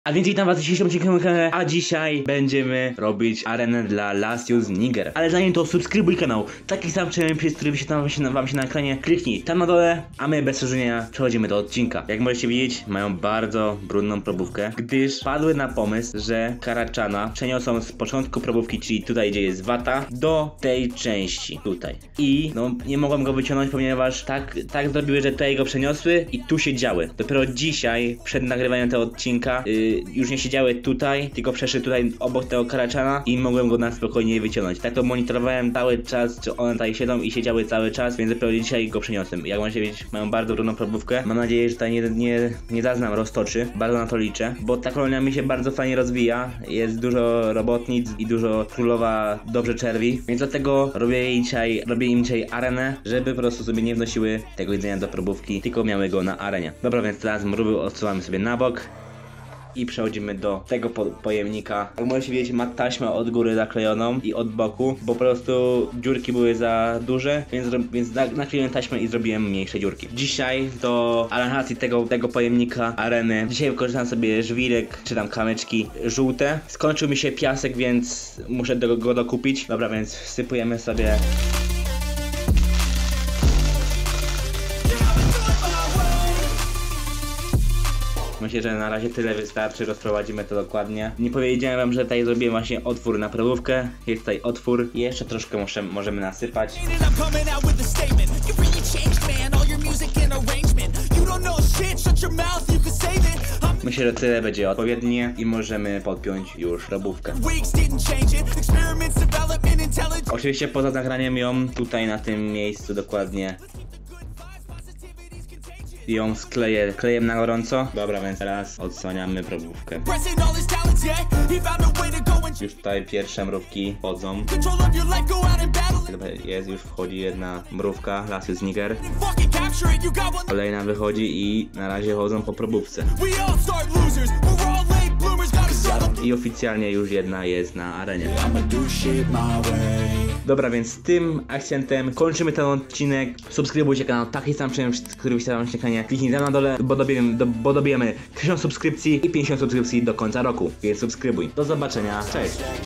A więc witam was w dzisiejszym odcinku, a dzisiaj będziemy robić arenę dla Lasius Niger. Ale zanim to subskrybuj kanał, taki sam przepis, który wyświetla wam się na ekranie, kliknij tam na dole, a my bez przedłużenia przechodzimy do odcinka. Jak możecie widzieć, mają bardzo brudną probówkę, gdyż padły na pomysł, że Karachana przeniosą z początku probówki, czyli tutaj gdzie jest wata, do tej części, tutaj. I no nie mogłem go wyciągnąć, ponieważ tak zrobiły, że tutaj go przeniosły i tu się działy. Dopiero dzisiaj, przed nagrywaniem tego odcinka, już nie siedziały tutaj, tylko przeszły tutaj obok tego Karachana i mogłem go na spokojnie wyciągnąć. Tak to monitorowałem cały czas, czy one tutaj siedzą i siedziały cały czas, więc dopiero dzisiaj go przeniosłem. Jak możecie wiedzieć, mają bardzo trudną probówkę. Mam nadzieję, że tutaj nie zaznam roztoczy. Bardzo na to liczę, bo ta kolonia mi się bardzo fajnie rozwija. Jest dużo robotnic i dużo królowa dobrze czerwi, więc dlatego robię im dzisiaj arenę, żeby po prostu sobie nie wnosiły tego jedzenia do probówki, tylko miały go na arenie. Dobra, więc teraz mrówy odsuwamy sobie na bok. I przechodzimy do tego pojemnika. Jak możecie widzieć, ma taśmę od góry zaklejoną i od boku, bo po prostu dziurki były za duże, więc nakleiłem taśmę i zrobiłem mniejsze dziurki. Dzisiaj do aranżacji tego pojemnika areny, dzisiaj wykorzystam sobie żwirek, czy tam kamyczki żółte. Skończył mi się piasek, więc muszę go dokupić. Dobra, więc wsypujemy sobie. Myślę, że na razie tyle wystarczy, rozprowadzimy to dokładnie. Nie powiedziałem wam, że tutaj zrobiłem właśnie otwór na probówkę. Jest tutaj otwór i jeszcze troszkę możemy nasypać. Myślę, że tyle będzie odpowiednie i możemy podpiąć już probówkę. Oczywiście poza nagraniem ją tutaj na tym miejscu dokładnie ją skleję klejem na gorąco. Dobra, więc teraz odsłaniamy probówkę. Już tutaj pierwsze mrówki wchodzą. Już wchodzi jedna mrówka, Lasius Niger. Kolejna wychodzi i na razie chodzą po probówce. I oficjalnie już jedna jest na arenie. Dobra, więc z tym akcentem kończymy ten odcinek. Subskrybujcie kanał, taki sam który wyświetlałem się na ekranie. Kliknij tam na dole, bo dobijemy 1000 subskrypcji i 50 subskrypcji do końca roku. Więc subskrybuj. Do zobaczenia, cześć!